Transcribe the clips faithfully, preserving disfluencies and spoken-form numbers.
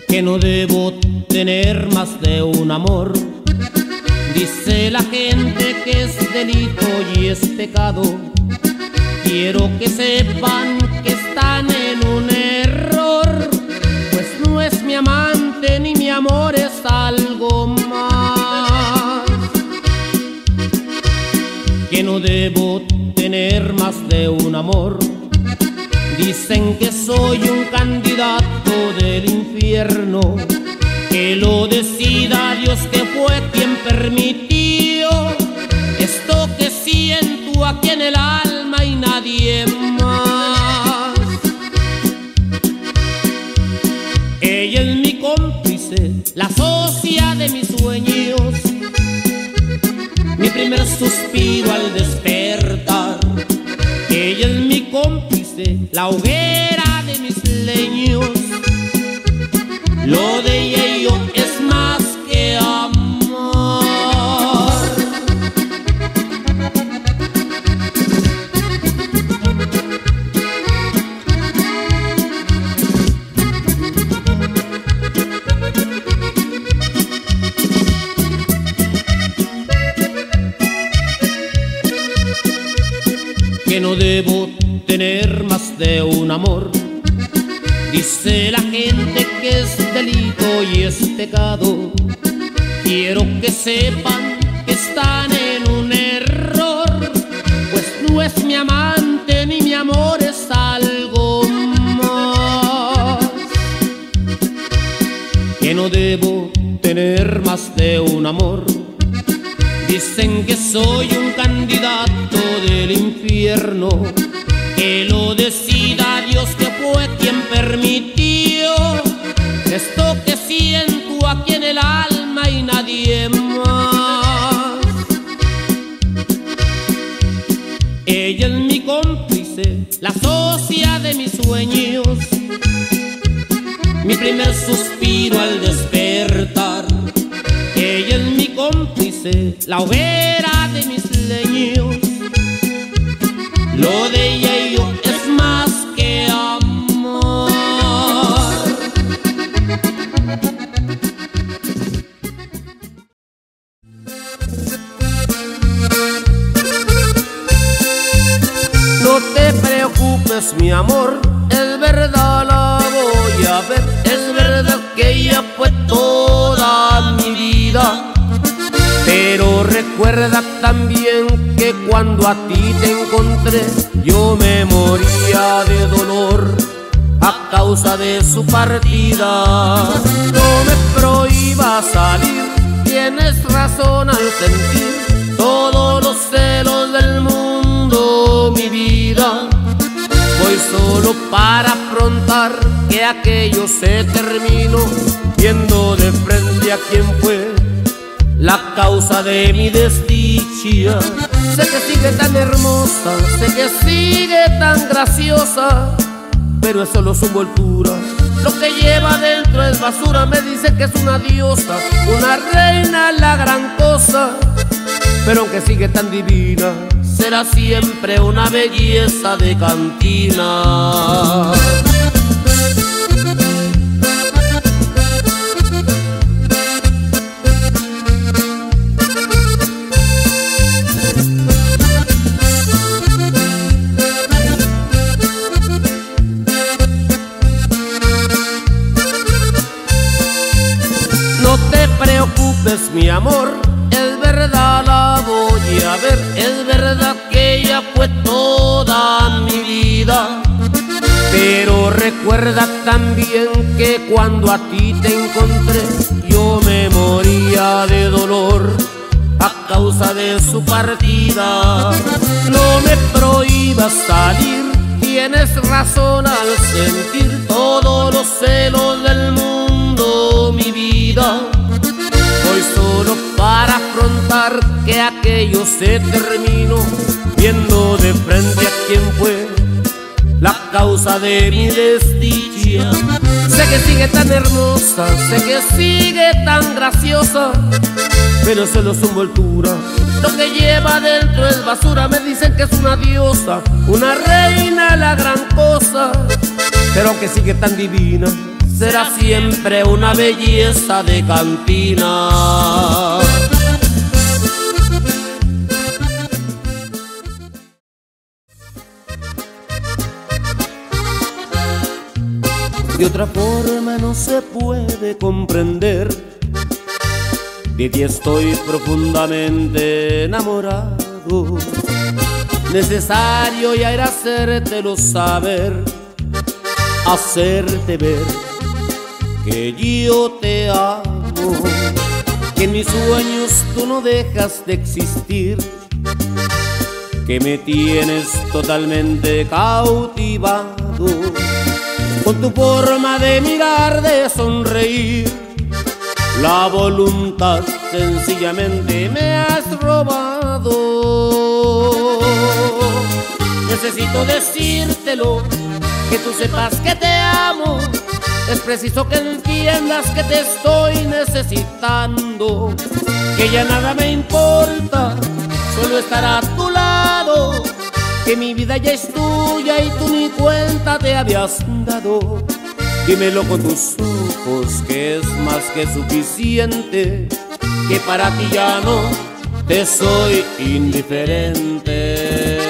que no debo tener más de un amor. Dice la gente que es delito y es pecado. Quiero que sepan que están en un error, pues no es mi amante ni mi amor, es algo más. Que no debo tener más de un amor. Dicen que soy un candidato del infierno, que lo decida Dios, que fue quien permitió esto que siento aquí en el alma y nadie más. Ella es mi cómplice, la socia de mis sueños, mi primer suspiro al despertar. Ella es mi cómplice, la hoguera de mis leños. Lo de ella y yo es más que amor. Que no debo tener más de un amor. Dice la gente que es delito y es pecado. Quiero que sepan que están en un error, pues no es mi amante ni mi amor, es algo más. Que no debo tener más de un amor. Dicen que soy un candidato del infierno, que lo decida Dios, que fue quien permitió esto que siento aquí en el alma y nadie más. Ella es mi cómplice, la socia de mis sueños, mi primer suspiro al despertar. Ella es mi cómplice, la hoguera de mis leños. Lo de ella y yo es más que amor. No te preocupes, mi amor, es verdad, la voy a ver. Es verdad que ella fue toda mi vida, pero recuerda también que cuando a ti te encontré yo me moría de dolor a causa de su partida. No me prohíbas salir, tienes razón al sentir todos los celos del mundo, mi vida. Voy solo para afrontar que aquello se terminó, viendo de frente a quién fue la causa de mi desdicha. Sé que sigue tan hermosa, sé que sigue tan graciosa, pero es solo su envoltura. Lo que lleva dentro es basura. Me dice que es una diosa, una reina, la gran cosa, pero aunque sigue tan divina, será siempre una belleza de cantina. No te preocupes, mi amor, es verdad, la voy a ver. Es verdad que ella fue toda mi vida, pero recuerda también que cuando a ti te encontré yo me moría de dolor a causa de su partida. No me prohíbas salir, tienes razón al sentir todos los celos del mundo, mi vida. Voy solo para afrontar que aquello se terminó, viendo de frente a quién fue la causa de mi desdicha. Sé que sigue tan hermosa, sé que sigue tan graciosa, pero solo su envoltura. Lo que lleva dentro es basura. Me dicen que es una diosa, una reina, la gran cosa, pero aunque sigue tan divina, será siempre una belleza de cantina. De otra forma no se puede comprender. De ti estoy profundamente enamorado. Necesario ya era hacértelo saber, hacerte ver que yo te amo, que en mis sueños tú no dejas de existir, que me tienes totalmente cautivado con tu forma de mirar, de sonreír. La voluntad sencillamente me has robado. Necesito decírtelo, que tú sepas que te amo. Es preciso que entiendas que te estoy necesitando, que ya nada me importa, solo estar a tu lado, que mi vida ya es tuya y tú ni cuenta te habías dado. Dímelo con tus ojos, que es más que suficiente, que para ti ya no te soy indiferente.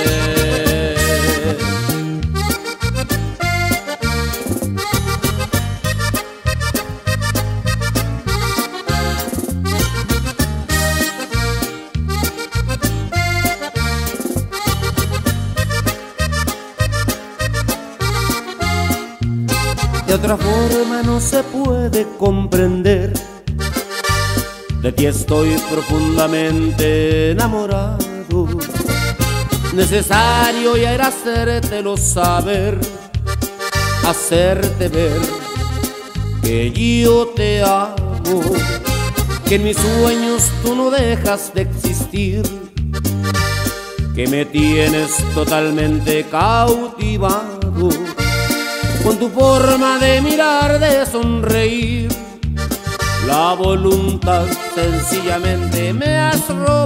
De otra forma no se puede comprender. De ti estoy profundamente enamorado. Necesario ya era hacértelo saber, hacerte ver que yo te amo, que en mis sueños tú no dejas de existir, que me tienes totalmente cautivado con tu forma de mirar, de sonreír. La voluntad sencillamente me has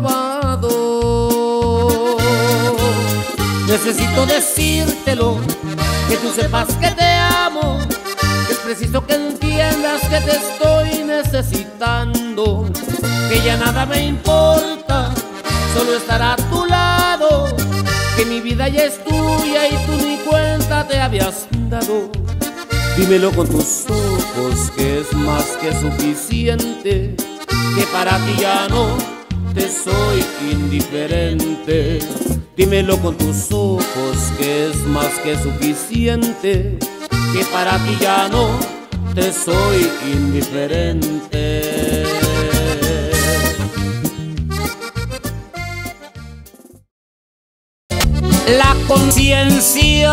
robado. Necesito decírtelo, que tú sepas que te amo, que es preciso que entiendas que te estoy necesitando, que ya nada me importa, solo estar a tu lado, que mi vida ya es tuya y tú ni cuenta te habías dado. Dímelo con tus ojos, que es más que suficiente, que para ti ya no te soy indiferente. Dímelo con tus ojos, que es más que suficiente, que para ti ya no te soy indiferente. La conciencia,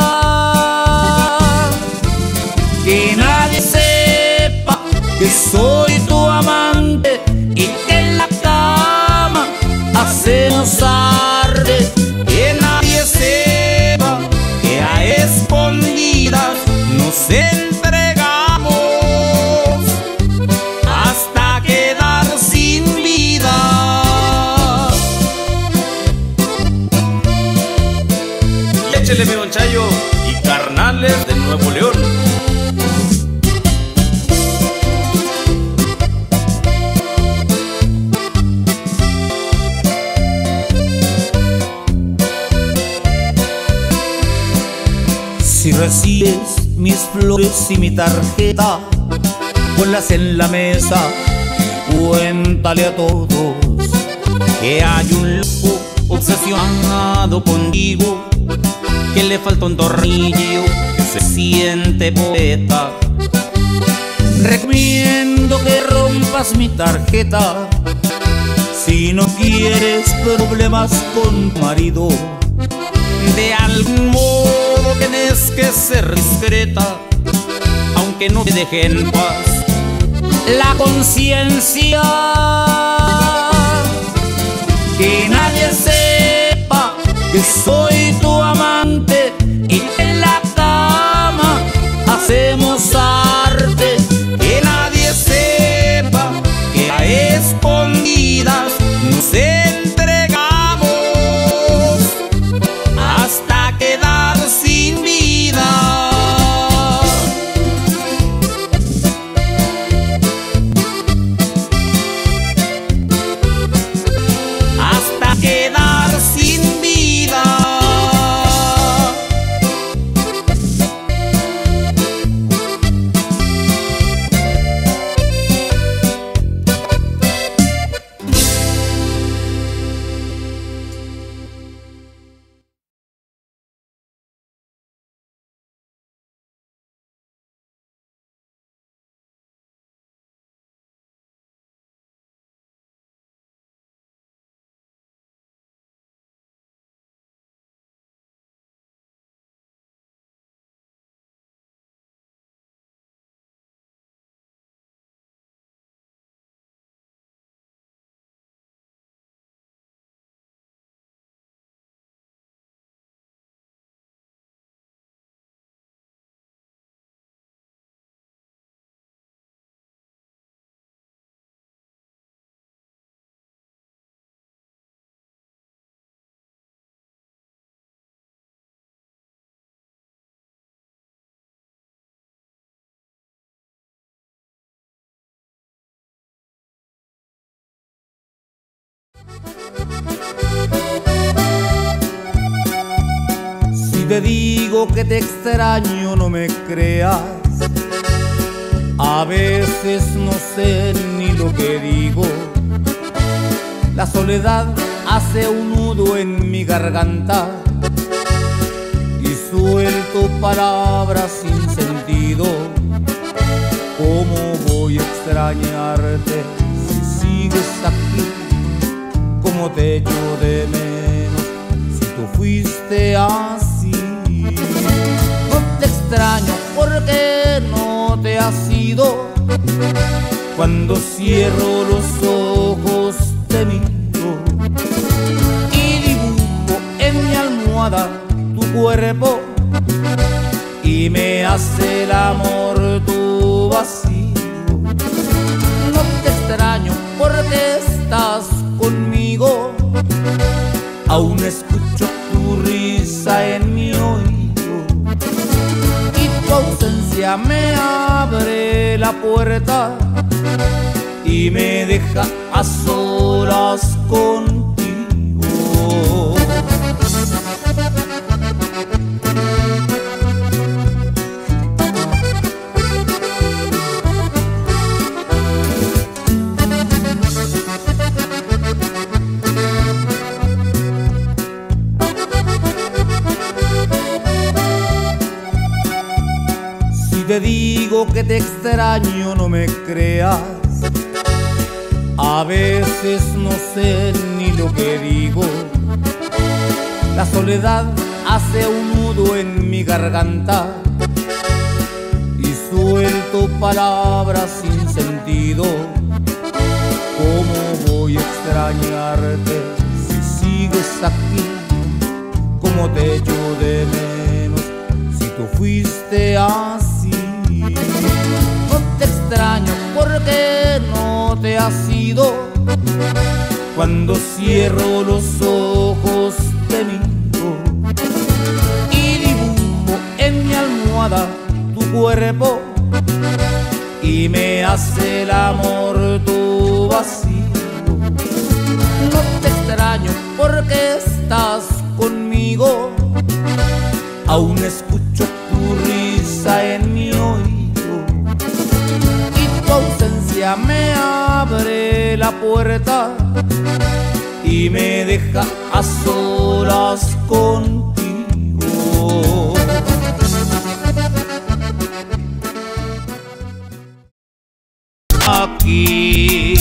que nadie sepa que soy tu amante y que en la cama hacemos arte. Que nadie sepa que a escondidas nos entregamos hasta quedar sin vida. Y échele mi Don Chayo y carnales de Nuevo León. Si recibes mis flores y mi tarjeta, ponlas en la mesa y cuéntale a todos que hay un loco obsesionado contigo, que le falta un tornillo, que se siente poeta. Recomiendo que rompas mi tarjeta si no quieres problemas con tu marido. De algún modo tienes que ser discreta, aunque no te deje en paz la conciencia. Que nadie sepa que soy tu amante y que en la cama hacemos arte. Que nadie sepa que a escondidas nos entregamos hasta quedar sin vida. Si te digo que te extraño, no me creas. A veces no sé ni lo que digo. La soledad hace un nudo en mi garganta y suelto palabras sin sentido. ¿Cómo voy a extrañarte si sigues aquí? ¿Cómo te echo de menos si tú fuiste así? No te extraño porque no te has ido. Cuando cierro los ojos te miro y dibujo en mi almohada tu cuerpo y me hace el amor tu vacío. No te extraño porque estás conmigo. Aún escucho tu risa en mi oído y tu ausencia me abre la puerta y me deja a solas contigo. Si te digo que te extraño, no me creas. A veces no sé ni lo que digo. La soledad hace un nudo en mi garganta y suelto palabras sin sentido. ¿Cómo voy a extrañarte si sigues aquí? ¿Cómo te echo de menos si tú fuiste así? No te extraño porque no te has ido. Cuando cierro los ojos te miro y dibujo en mi almohada tu cuerpo y me hace el amor tu vacío. No te extraño porque estás conmigo. Aún escucho tu risa en mi oído y tu ausencia me abre la puerta y me deja a solas contigo. Aquí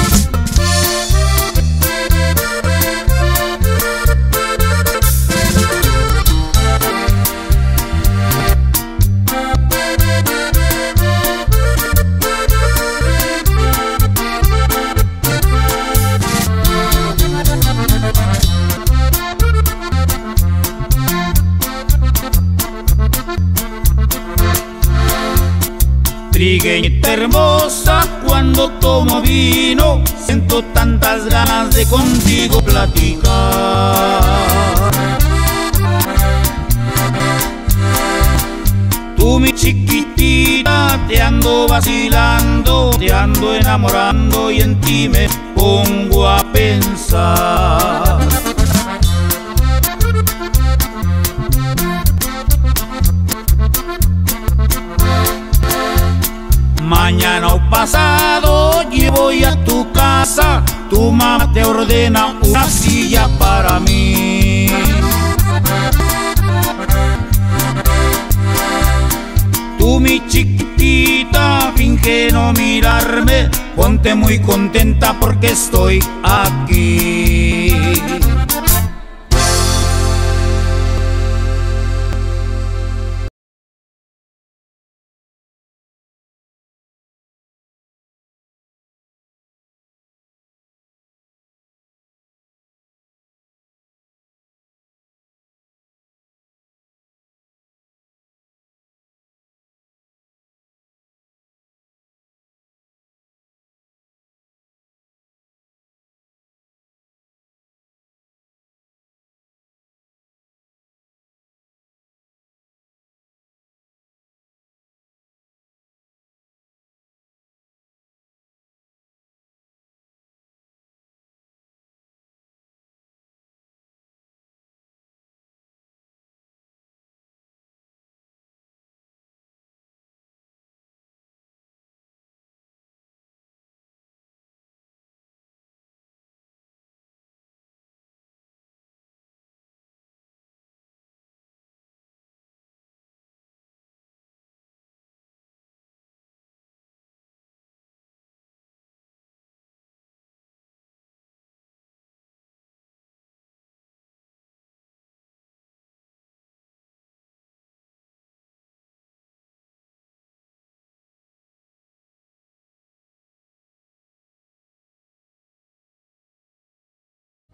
trigueñita hermosa, cuando tomo vino siento tantas ganas de contigo platicar. Tú mi chiquitita, te ando vacilando, te ando enamorando y en ti me pongo a pensar. Mañana o pasado yo voy a tu casa, tu mamá te ordena una silla para mí. Tú mi chiquitita, finge no mirarme, ponte muy contenta porque estoy aquí.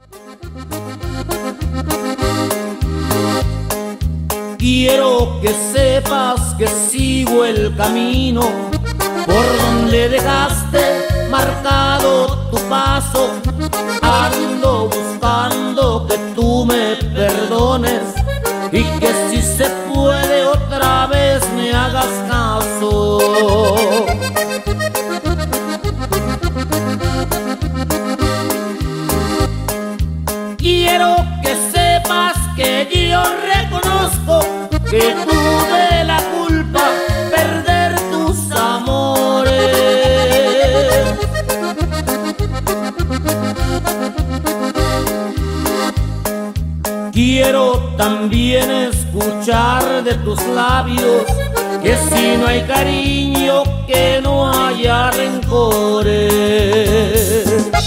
Quiero que sepas que sigo el camino por donde dejaste marcado tu paso. Ando buscando que tú me perdones y que si se puede otra vez me hagas caso. Quiero que sepas que yo reconozco que tuve la culpa perder tus amores. Quiero también escuchar de tus labios que si no hay cariño, que no haya rencores.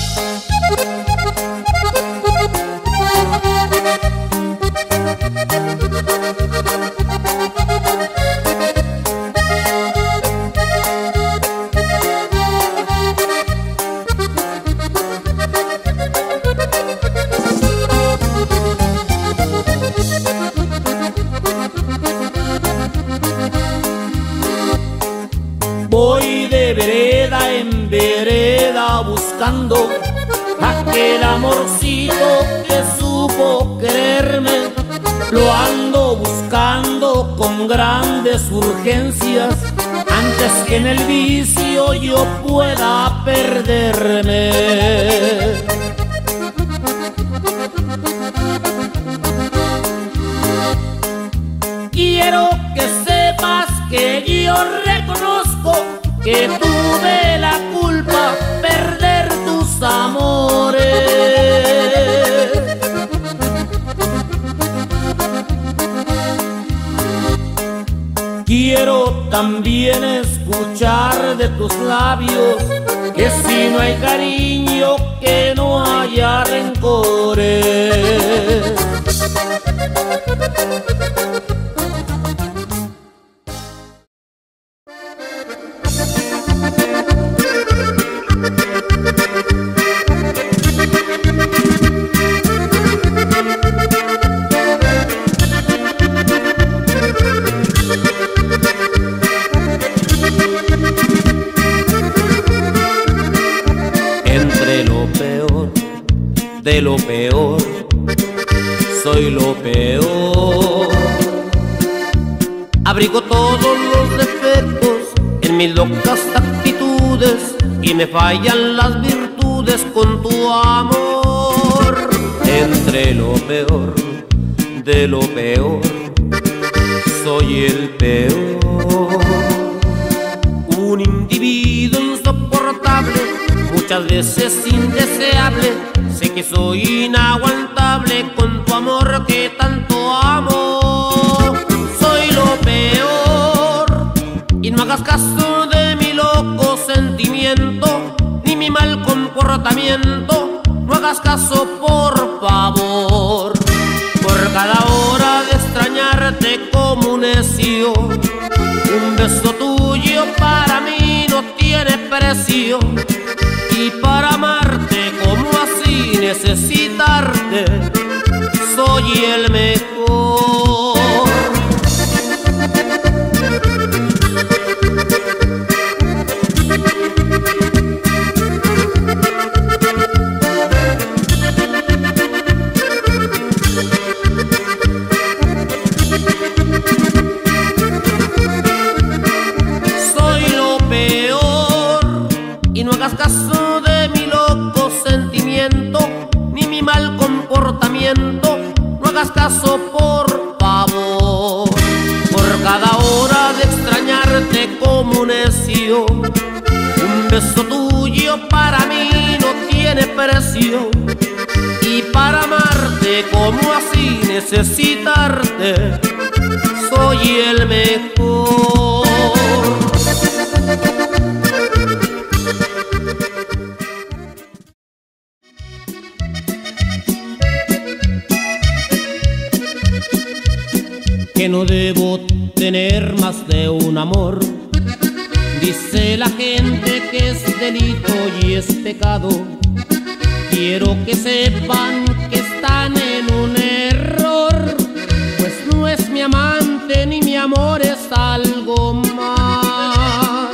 Voy de vereda en vereda buscando aquel amorcito que supo quererme. Lo ando buscando con grandes urgencias antes que en el vicio yo pueda perderme. Quiero que sepas que yo reconozco que tuve la culpa perder tus amores. Quiero también escuchar de tus labios que si no hay cariño, que no haya rencores. De lo peor, soy lo peor. Abrigo todos los defectos en mis locas actitudes y me fallan las virtudes con tu amor. Entre lo peor, de lo peor, soy el peor. Un individuo insoportable, muchas veces indeseable. Sé que soy inaguantable con tu amor que tanto amo. Soy lo peor y no hagas caso de mi loco sentimiento ni mi mal comportamiento. No hagas caso, por favor. Por cada hora de extrañarte como un necio, un beso tuyo para mí no tiene precio. Y para amarte como así necesitarte, soy el mejor. Soy lo peor y no hagas caso de mi loco sentimiento ni mi mal comportamiento. No hagas caso, por favor. Por cada hora de extrañarte como un necio, un beso tuyo para mí no tiene precio. Y para amarte como así necesitarte, soy el mejor. Que no debo tener más de un amor. Dice la gente que es delito y es pecado, Quiero que sepan que están en un error, pues no es mi amante ni mi amor, es algo más.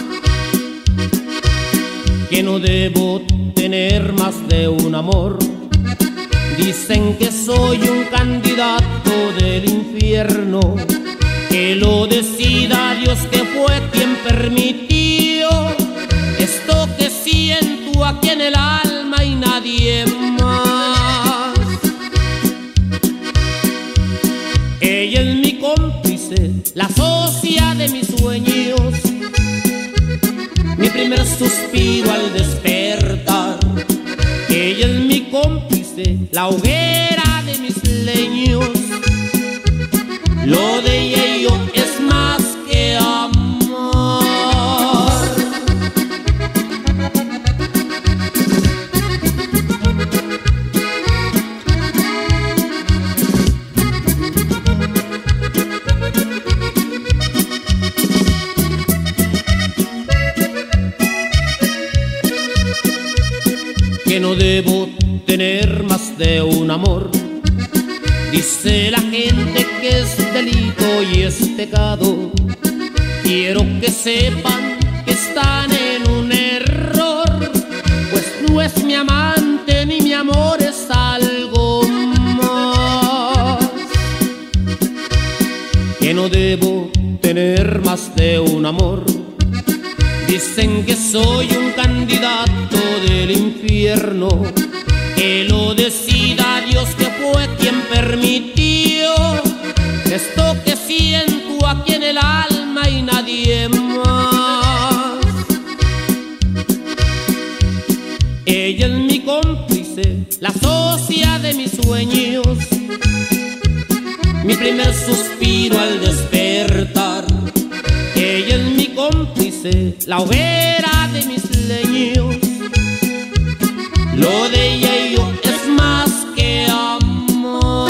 Que no debo tener más de un amor. Dicen que soy un candidato del infierno, que lo decida Dios, que fue quien permitió esto que siento aquí en el alma y nadie más. Ella es mi cómplice, la socia de mis sueños, mi primer suspiro al despertar. Ella es mi cómplice, la hoguera de mis leños. Lo de ella y yo es más que amor. Que no debo tener más de un amor. Dice la gente que es delito y es pecado. Quiero que sepan que están en un error, pues no es mi amante ni mi amor, es algo más. Que no debo tener más de un amor. Dicen que soy un candidato del infierno, que lo decida Dios, que fue quien permitió esto que siento aquí en el alma y nadie más. Ella es mi cómplice, la socia de mis sueños, mi primer suspiro al despertar. Ella es mi cómplice, la hoguera de mis leños. Lo de ella y yo es más que amor.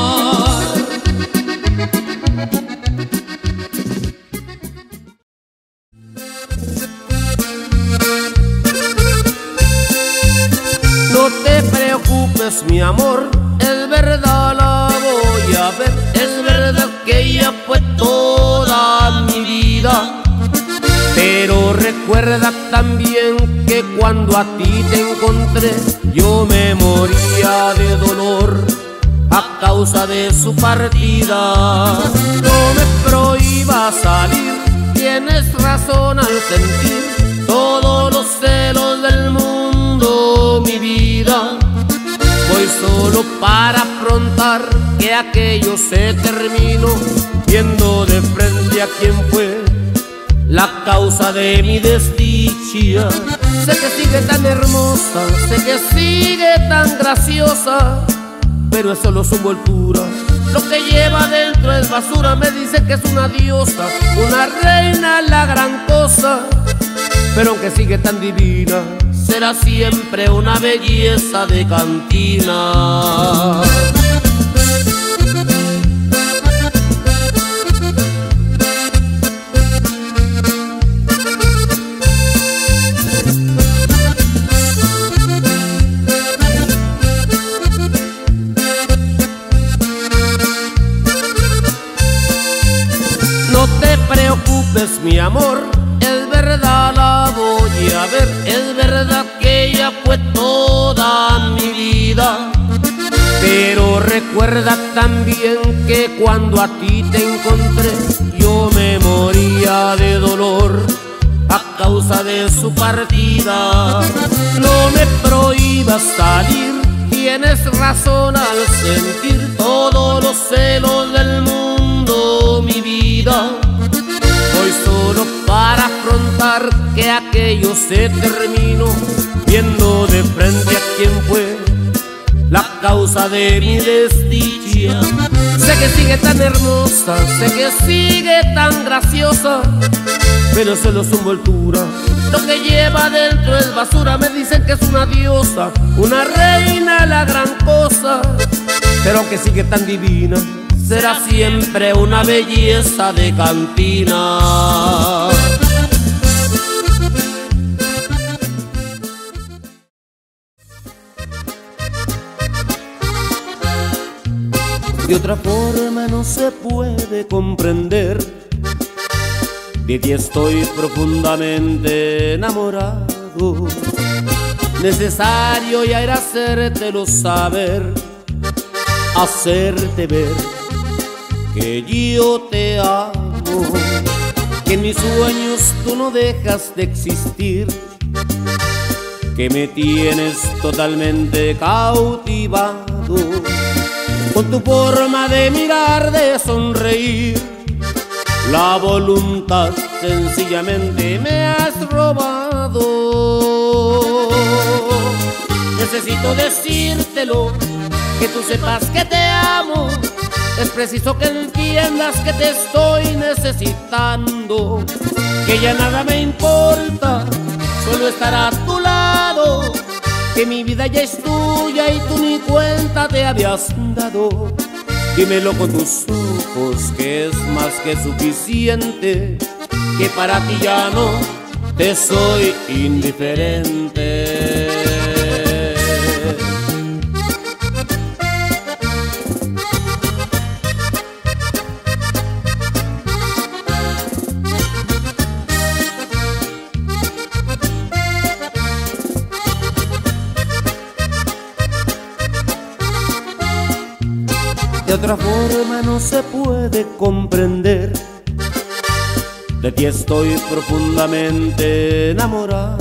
No te preocupes, mi amor, es verdad, la voy a ver. Es verdad que ella fue toda mi vida, pero recuerda también que cuando a ti te encontré yo me moría de dolor a causa de su partida. No me prohíbas salir, tienes razón al sentir todos los celos del mundo, mi vida. Voy solo para afrontar que aquello se terminó, viendo de frente a quien fue la causa de mi desdicha. Sé que sigue tan hermosa, sé que sigue tan graciosa, pero es solo su envoltura. Lo que lleva dentro es basura. Me dice que es una diosa, una reina, la gran cosa, pero aunque sigue tan divina, será siempre una belleza de cantina. No te preocupes, mi amor, es verdad, la voy a ver. Es verdad que ella fue toda mi vida, pero recuerda también que cuando a ti te encontré yo me moría de dolor a causa de su partida. No me prohíbas salir, tienes razón al sentir todos los celos del mundo, mi vida. Voy solo para afrontar que aquello se terminó, viendo de frente a quien fue la causa de mi desdicha. Sé que sigue tan hermosa, sé que sigue tan graciosa, pero solo su envoltura. Lo que lleva dentro es basura. Me dicen que es una diosa, una reina, la gran cosa, pero aunque sigue tan divina, será siempre una belleza de cantina. De otra forma no se puede comprender. De ti estoy profundamente enamorado. Necesario ya era hacértelo saber, hacerte ver que yo te amo, que en mis sueños tú no dejas de existir, que me tienes totalmente cautivado con tu forma de mirar, de sonreír. La voluntad sencillamente me has robado. Necesito decírtelo, que tú sepas que te amo. Es preciso que entiendas que te estoy necesitando, que ya nada me importa, solo estar a tu lado, que mi vida ya es tuya y tú ni cuenta te habías dado. Dímelo con tus ojos, que es más que suficiente, que para ti ya no te soy indiferente. De otra forma no se puede comprender. De ti estoy profundamente enamorado.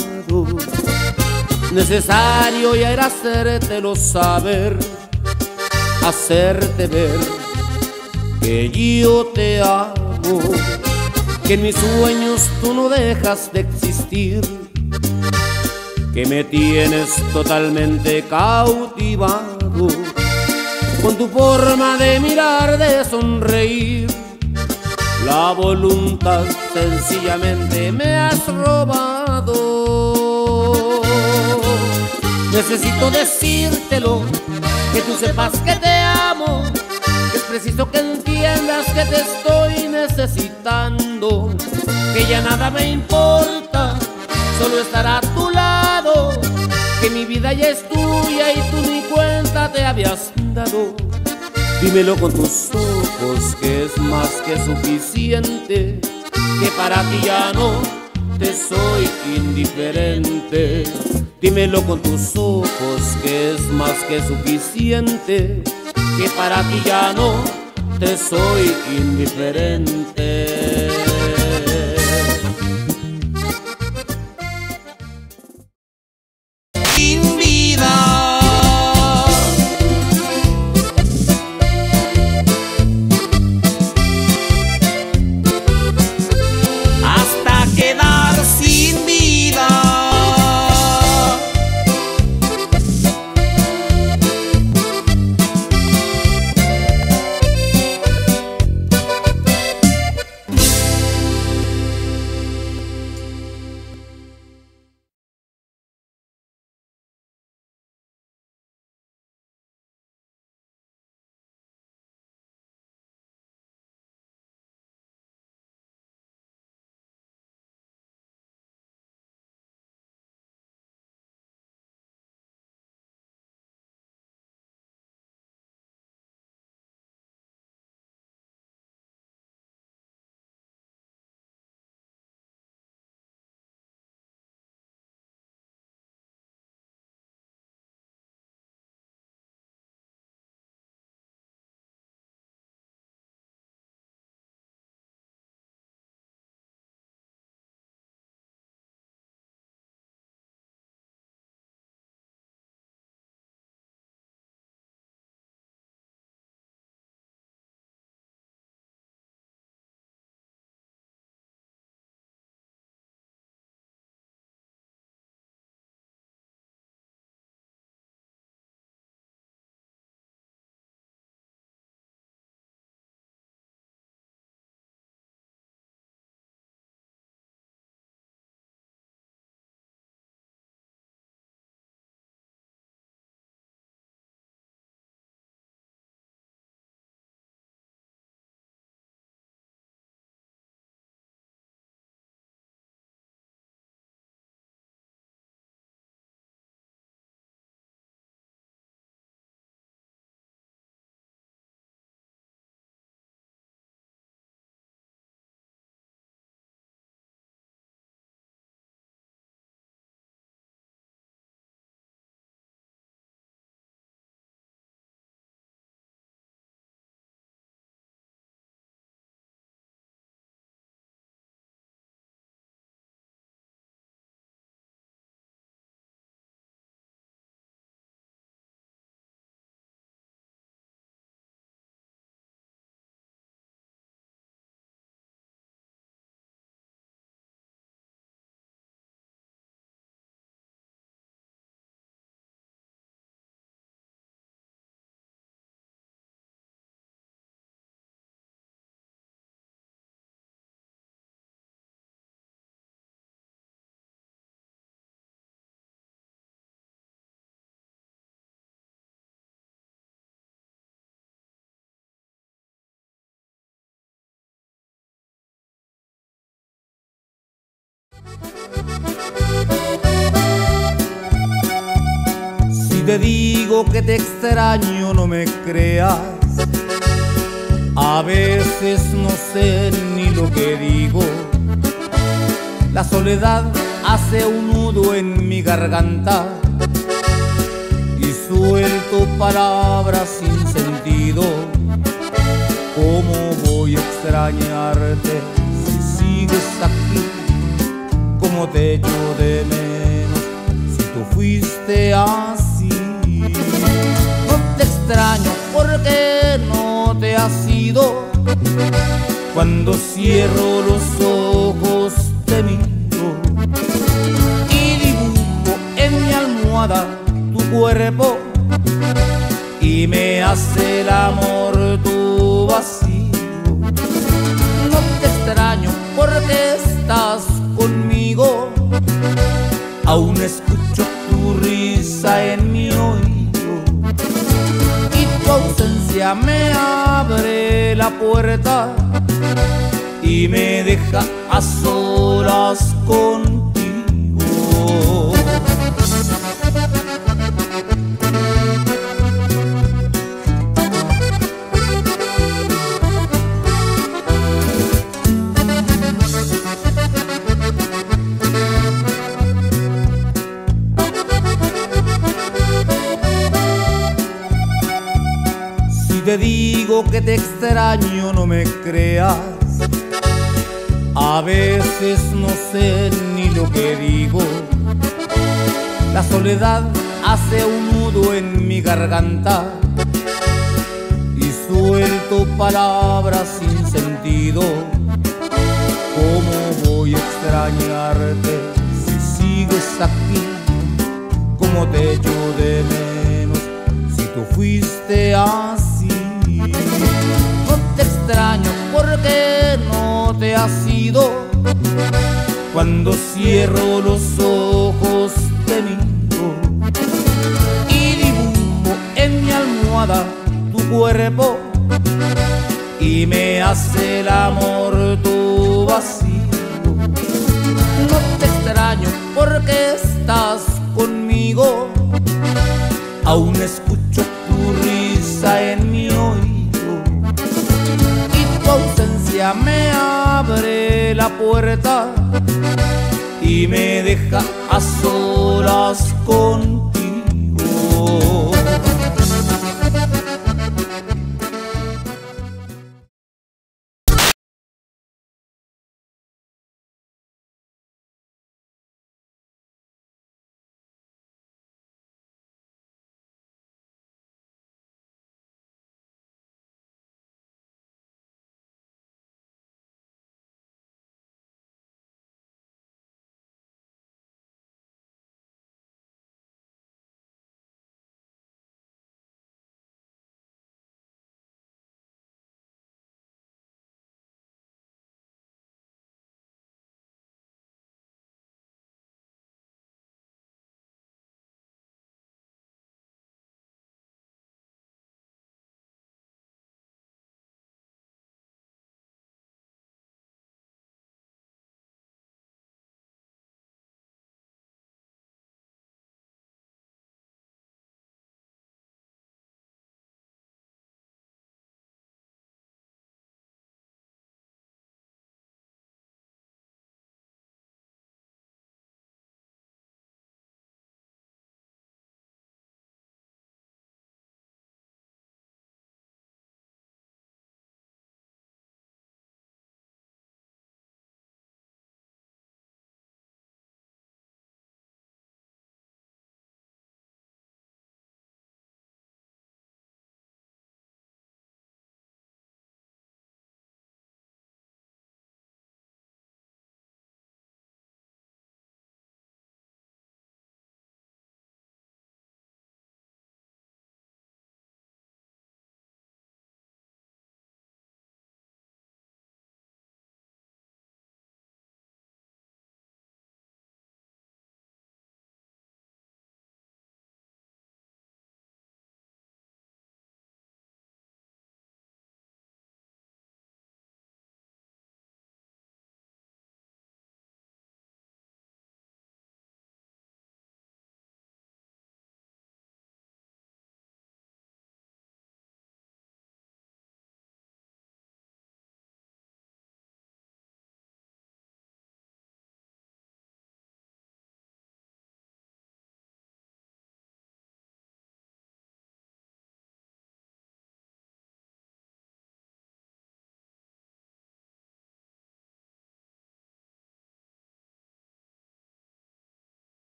Necesario ya era hacértelo saber, hacerte ver que yo te amo, que en mis sueños tú no dejas de existir, que me tienes totalmente cautivado con tu forma de mirar, de sonreír. La voluntad sencillamente me has robado. Necesito decírtelo, que tú sepas que te amo, que es preciso que entiendas que te estoy necesitando, que ya nada me importa, solo estar a tu lado, que mi vida ya es tuya y tú ni cuenta te habías dado. Dímelo con tus ojos, que es más que suficiente, que para ti ya no te soy indiferente. Dímelo con tus ojos, que es más que suficiente, que para ti ya no te soy indiferente. Sin vida. Si te digo que te extraño, no me creas. A veces no sé ni lo que digo. La soledad hace un nudo en mi garganta y suelto palabras sin sentido. ¿Cómo voy a extrañarte si sigues aquí? ¿Cómo te echo de menos si tú fuiste así? No te extraño porque no te has ido. Cuando cierro los ojos te miro y dibujo en mi almohada tu cuerpo y me hace el amor tu vacío. No te extraño porque estás conmigo. Aún escucho tu risa en mi oído y tu ausencia me abre la puerta y me deja a solas contigo. Si te digo que te extraño, no me creas. A veces no sé ni lo que digo. La soledad hace un nudo en mi garganta y suelto palabras sin sentido. ¿Cómo voy a extrañarte si sigues aquí? ¿Cómo te echo de menos si tú fuiste así? No te extraño porque no te has ido. Cuando cierro los ojos te miro y dibujo en mi almohada tu cuerpo y me hace el amor tu vacío. No te extraño porque estás conmigo. Aún escucho tu risa en mi oído y tu ausencia me abre la puerta y me deja a solas contigo.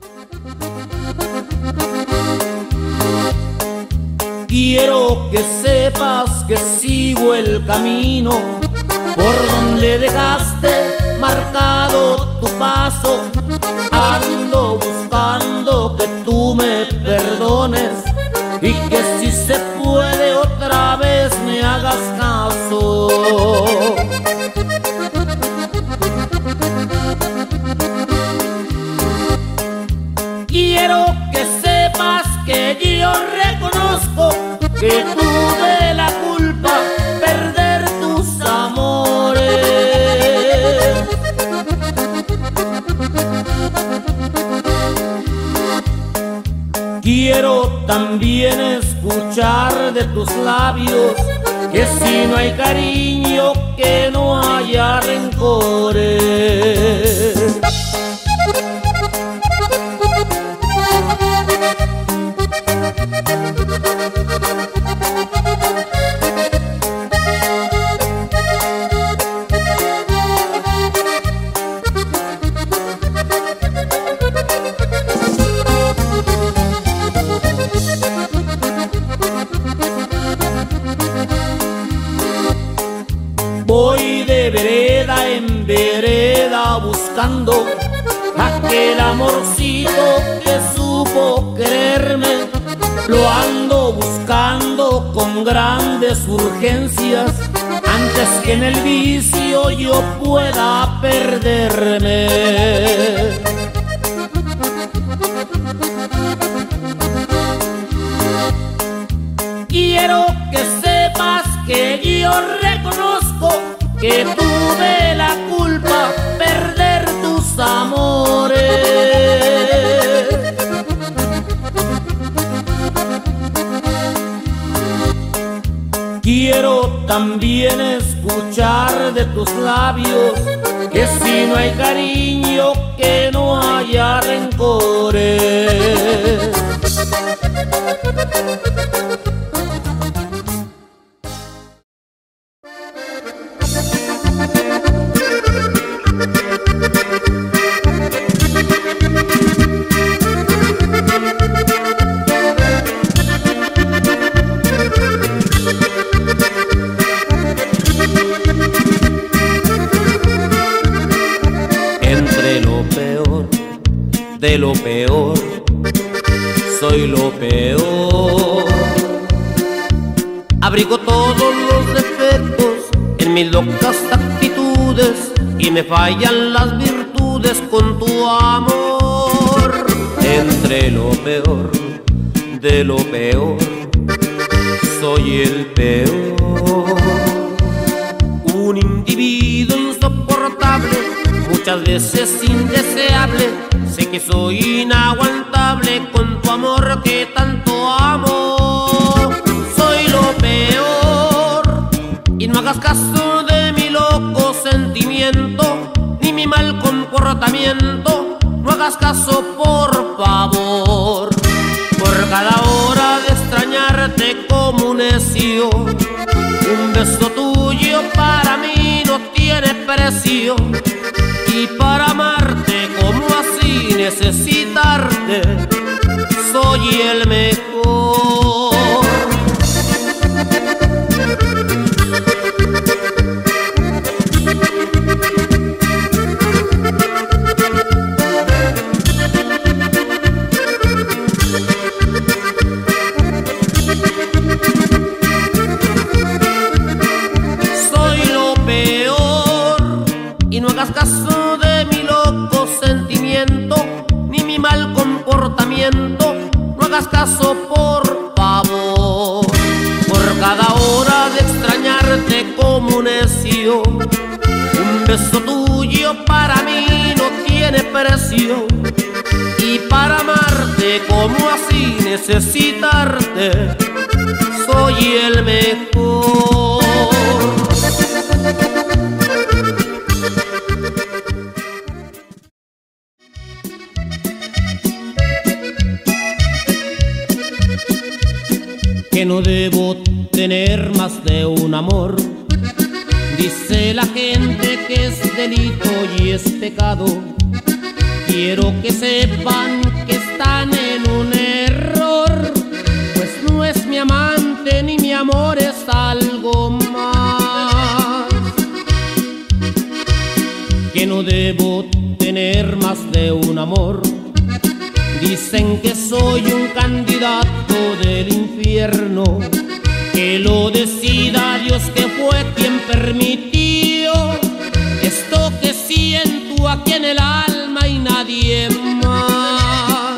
Quiero que sepas que sigo el camino por donde dejaste marcado tu paso. Ando buscando que tú me perdones y que si se puede otra vez me hagas caso. Quiero que sepas que yo reconozco que tuve la culpa perder tus amores. Quiero también escuchar de tus labios que si no hay cariño, que no haya rencores. Voy de vereda en vereda buscando aquel amorcito que supo quererme. Lo ando buscando con grandes urgencias antes que en el vicio yo pueda perderme. Quiero que sepas que yo reconozco que tuve la culpa perder tus amores. Quiero también escuchar de tus labios que si no hay cariño, que no haya rencores. Entre lo peor de lo peor, soy lo peor. Abrigo todos los defectos en mis locas actitudes y me fallan las virtudes con tu amor. Entre lo peor de lo peor, soy el peor. Un individuo insoportable, muchas veces indeseable. Sé que soy inaguantable con tu amor que tanto amo. Soy lo peor y no hagas caso de mi loco sentimiento ni mi mal comportamiento. No hagas caso, por favor. Por cada hora de extrañarte como un necio, un beso tuyo para mí no tiene precio. Y para amarte como así necesitarte, soy el mejor. Soy lo peor y no hagas caso de mi loco sentimiento ni mi mal comportamiento. No hagas caso, por favor. Por cada hora de extrañarte como un necio, un beso tuyo para mí no tiene precio. Y para amarte como así necesitarte, soy el mejor. Que no debo tener más de un amor. Dice la gente que es delito y es pecado. Quiero que sepan que no debo tener más de un amor. Dicen que soy un candidato del infierno, que lo decida Dios, que fue quien permitió esto que siento aquí en el alma y nadie más.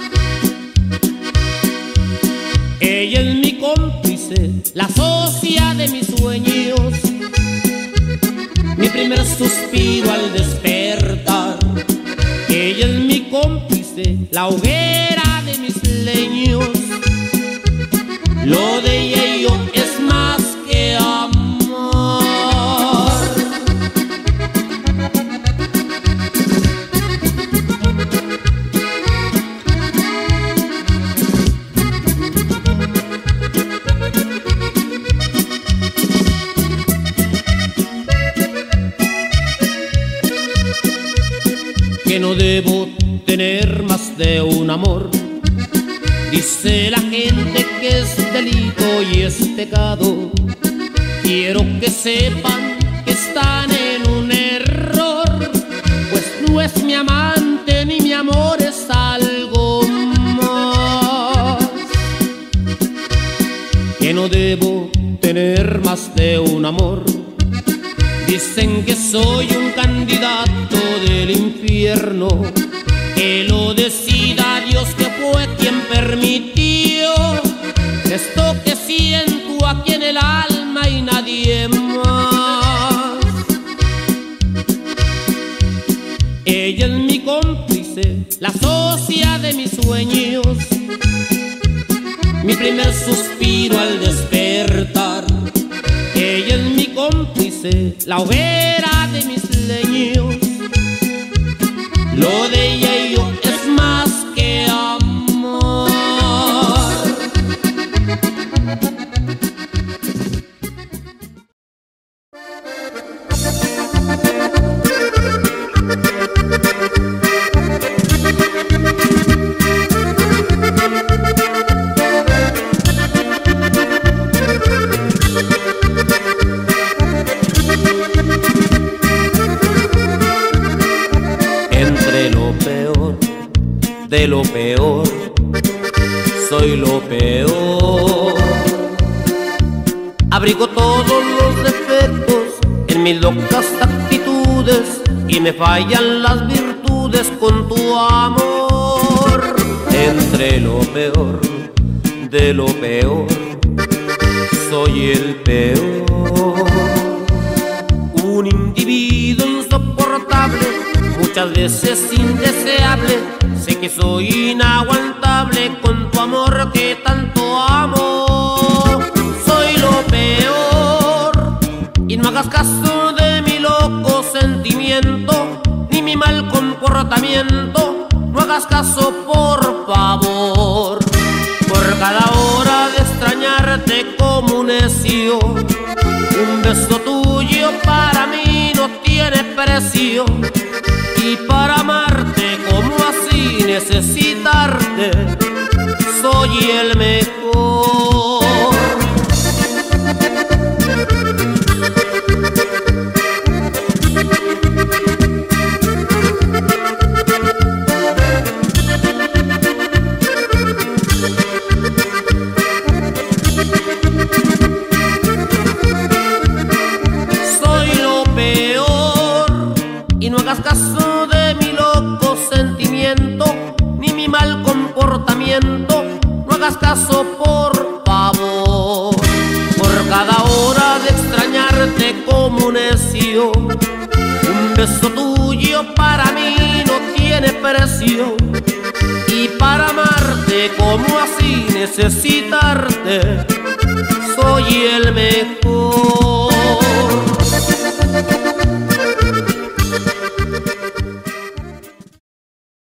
Ella es mi cómplice, la socia de mis sueños, mi primer suspiro al despertar. Ella es mi cómplice, la hoguera de mis leños. Lo de ella y yo es más que amor. Que no debo tener más de un amor. Dice la gente que es delito y es pecado. Quiero que sepan que están en un error, pues no es mi amante ni mi amor, es algo más. Que no debo tener más de un amor. Dicen que soy un candidato del infierno, que lo decida Dios, que fue quien permitió esto que siento aquí en el alma y nadie más. Ella es mi cómplice, la socia de mis sueños, mi primer suspiro al despertar. Ella es mi cómplice, la hoguera de mis leños. Lo de ella y yo es más que amor. De lo peor, soy lo peor. Abrigo todos los defectos en mis locas actitudes y me fallan las virtudes con tu amor. Entre lo peor, de lo peor, soy el peor. Un individuo insoportable, muchas veces indeseable. Sé que soy inaguantable con tu amor que tanto amo. Soy lo peor y no hagas caso de mi loco sentimiento ni mi mal comportamiento. No hagas caso, por favor. Por cada hora de extrañarte como un necio, un beso tuyo para mí no tiene precio. Y para amarte como así necesitarte, soy el mejor. Soy lo peor y no hagas caso de mi loco sentimiento ni mi mal comportamiento. No hagas caso, por favor. Por cada hora de extrañarte como un necio, un beso tuyo para mí no tiene precio. Y para amarte como así necesitarte,